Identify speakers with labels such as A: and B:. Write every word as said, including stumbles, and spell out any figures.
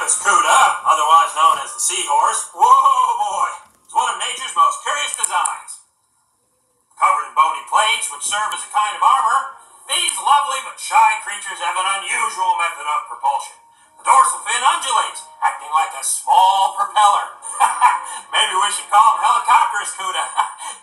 A: cuda, otherwise known as the seahorse. Whoa, boy! It's one of nature's most curious designs. Covered in bony plates, which serve as a kind of armor, these lovely but shy creatures have an unusual method of propulsion. The dorsal fin undulates, acting like a small propeller. Maybe we should call them helicopters, cuda.